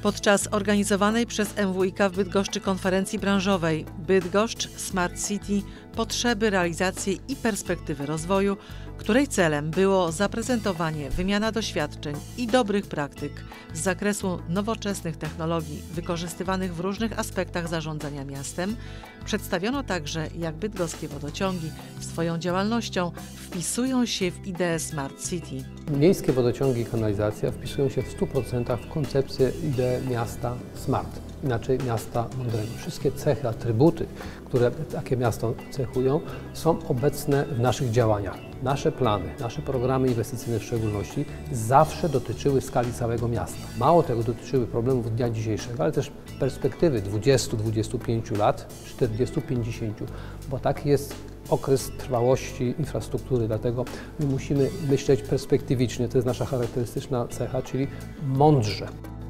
Podczas organizowanej przez MWiK w Bydgoszczy konferencji branżowej Bydgoszcz Smart City – potrzeby, realizacje i perspektywy rozwoju, której celem było zaprezentowanie, wymiana doświadczeń i dobrych praktyk z zakresu nowoczesnych technologii wykorzystywanych w różnych aspektach zarządzania miastem, przedstawiono także, jak bydgoskie wodociągi swoją działalnością wpisują się w ideę Smart City. Miejskie wodociągi i kanalizacja wpisują się w 100% w koncepcję, ideę miasta smart, inaczej miasta mądrego. Wszystkie cechy, atrybuty, które takie miasto cechują, są obecne w naszych działaniach. Nasze plany, nasze programy inwestycyjne w szczególności zawsze dotyczyły skali całego miasta. Mało tego, dotyczyły problemów dnia dzisiejszego, ale też perspektywy 20-25 lat, 40-50, bo taki jest okres trwałości infrastruktury, dlatego my musimy myśleć perspektywicznie, to jest nasza charakterystyczna cecha, czyli mądrze.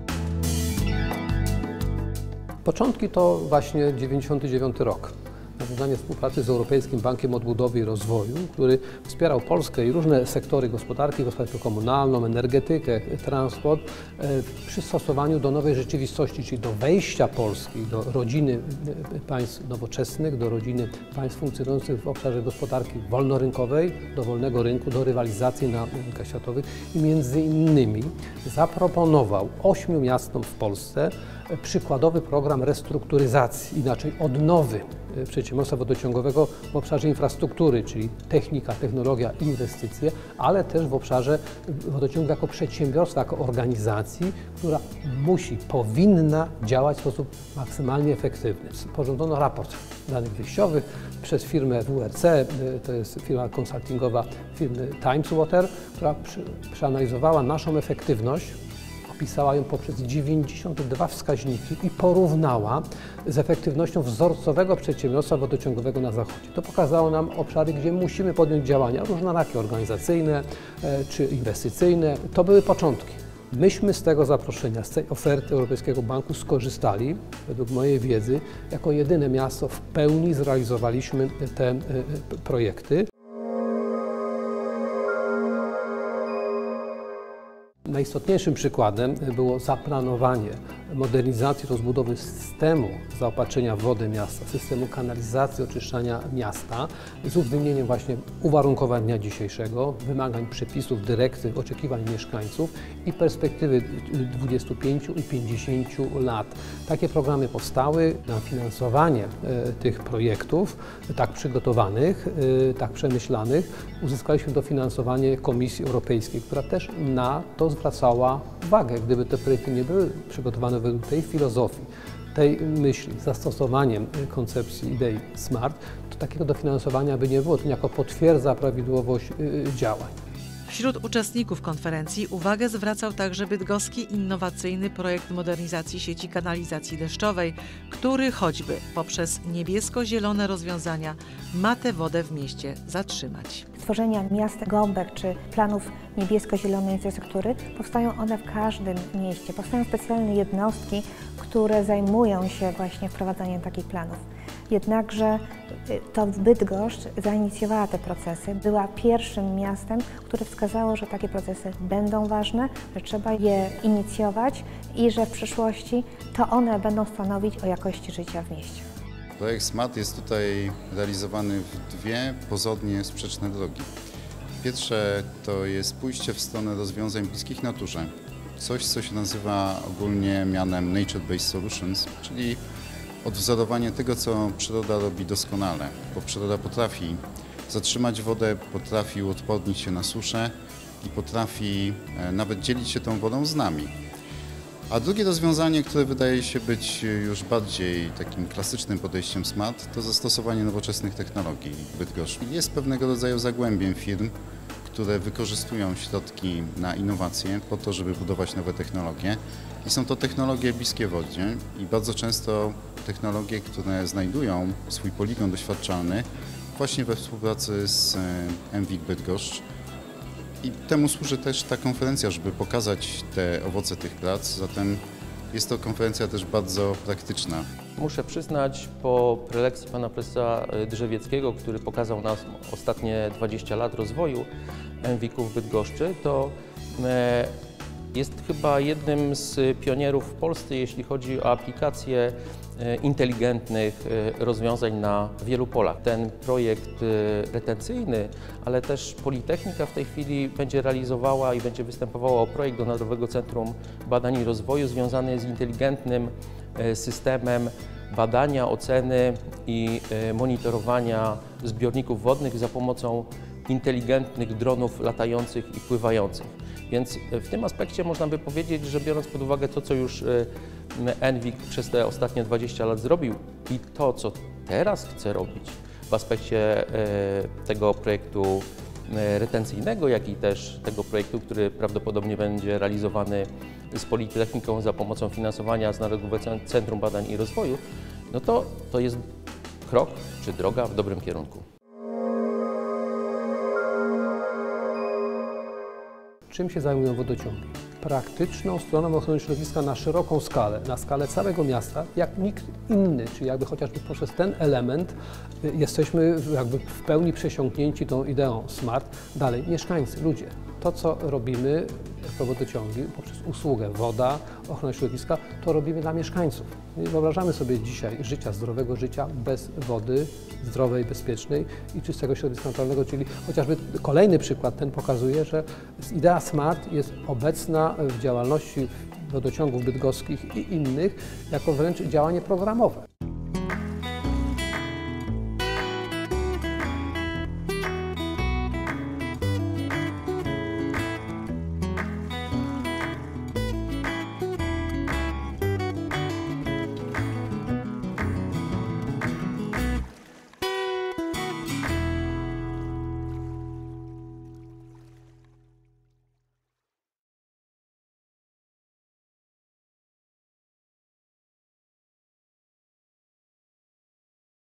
Początki to właśnie 1999 rok. Nawiązanie współpracy z Europejskim Bankiem Odbudowy i Rozwoju, który wspierał Polskę i różne sektory gospodarki komunalną, energetykę, transport w przystosowaniu do nowej rzeczywistości, czyli do wejścia Polski do rodziny państw nowoczesnych, do rodziny państw funkcjonujących w obszarze gospodarki wolnorynkowej, do wolnego rynku, do rywalizacji na rynkach światowych i między innymi zaproponował 8 miastom w Polsce przykładowy program restrukturyzacji, inaczej odnowy przedsiębiorstwa wodociągowego w obszarze infrastruktury, czyli technika, technologia, inwestycje, ale też w obszarze wodociągu jako przedsiębiorstwa, jako organizacji, która powinna działać w sposób maksymalnie efektywny. Sporządzono raport danych wyjściowych przez firmę WRC, to jest firma konsultingowa firmy Times Water, która przeanalizowała naszą efektywność, opisała ją poprzez 92 wskaźniki i porównała z efektywnością wzorcowego przedsiębiorstwa wodociągowego na Zachodzie. To pokazało nam obszary, gdzie musimy podjąć działania różnorakie, organizacyjne czy inwestycyjne. To były początki. Myśmy z tego zaproszenia, z tej oferty Europejskiego Banku skorzystali, według mojej wiedzy, jako jedyne miasto w pełni zrealizowaliśmy te projekty. Najistotniejszym przykładem było zaplanowanie modernizacji, rozbudowy systemu zaopatrzenia w wodę miasta, systemu kanalizacji, oczyszczania miasta z uwzględnieniem właśnie uwarunkowań dnia dzisiejszego, wymagań przepisów, dyrektyw, oczekiwań mieszkańców i perspektywy 25 i 50 lat. Takie programy powstały. Na finansowanie tych projektów, tak przygotowanych, tak przemyślanych, uzyskaliśmy dofinansowanie Komisji Europejskiej, która też na to zwracała uwagę. Gdyby te projekty nie były przygotowane według tej filozofii, tej myśli, zastosowaniem koncepcji idei SMART, to takiego dofinansowania by nie było. To niejako potwierdza prawidłowość działań. Wśród uczestników konferencji uwagę zwracał także bydgoski innowacyjny projekt modernizacji sieci kanalizacji deszczowej, który choćby poprzez niebiesko-zielone rozwiązania ma tę wodę w mieście zatrzymać. Tworzenia miast gąbek czy planów niebiesko-zielonej infrastruktury powstają one w każdym mieście. Powstają specjalne jednostki, które zajmują się właśnie wprowadzaniem takich planów. Jednakże to Bydgoszcz zainicjowała te procesy, była pierwszym miastem, które wskazało, że takie procesy będą ważne, że trzeba je inicjować i że w przyszłości to one będą stanowić o jakości życia w mieście. Projekt SMART jest tutaj realizowany w dwie pozornie sprzeczne drogi. Pierwsze to jest pójście w stronę rozwiązań bliskich naturze. Coś, co się nazywa ogólnie mianem Nature-Based Solutions, czyli odwzorowanie tego, co przyroda robi doskonale, bo przyroda potrafi zatrzymać wodę, potrafi uodpornić się na suszę i potrafi nawet dzielić się tą wodą z nami. A drugie rozwiązanie, które wydaje się być już bardziej takim klasycznym podejściem SMART, to zastosowanie nowoczesnych technologii w Bydgoszczy. Jest pewnego rodzaju zagłębiem firm, które wykorzystują środki na innowacje po to, żeby budować nowe technologie. I są to technologie bliskie wodzie i bardzo często technologie, które znajdują swój poligon doświadczalny właśnie we współpracy z MWiK Bydgoszcz. I temu służy też ta konferencja, żeby pokazać te owoce tych prac, zatem jest to konferencja też bardzo praktyczna. Muszę przyznać, po prelekcji pana profesora Drzewieckiego, który pokazał nam ostatnie 20 lat rozwoju MWiK-u w Bydgoszczy, to Jest chyba jednym z pionierów w Polsce, jeśli chodzi o aplikację inteligentnych rozwiązań na wielu polach. Ten projekt retencyjny, ale też Politechnika w tej chwili będzie realizowała i będzie występowała o projekt do Narodowego Centrum Badań i Rozwoju związany z inteligentnym systemem badania, oceny i monitorowania zbiorników wodnych za pomocą inteligentnych dronów latających i pływających. Więc w tym aspekcie można by powiedzieć, że biorąc pod uwagę to, co już NWIC przez te ostatnie 20 lat zrobił i to, co teraz chce robić w aspekcie tego projektu retencyjnego, jak i też tego projektu, który prawdopodobnie będzie realizowany z Politechniką za pomocą finansowania z Narodowego Centrum Badań i Rozwoju, no to jest krok czy droga w dobrym kierunku. Czym się zajmują wodociągi? Praktyczną stroną ochrony środowiska na szeroką skalę, na skalę całego miasta, jak nikt inny, czyli jakby chociażby poprzez ten element jesteśmy jakby w pełni przesiąknięci tą ideą smart. Dalej, mieszkańcy, ludzie. To, co robimy jako wodociągi poprzez usługę woda, ochronę środowiska, to robimy dla mieszkańców. Nie wyobrażamy sobie dzisiaj życia, zdrowego życia bez wody zdrowej, bezpiecznej i czystego środowiska naturalnego, czyli chociażby kolejny przykład ten pokazuje, że idea smart jest obecna w działalności wodociągów bydgoskich i innych jako wręcz działanie programowe.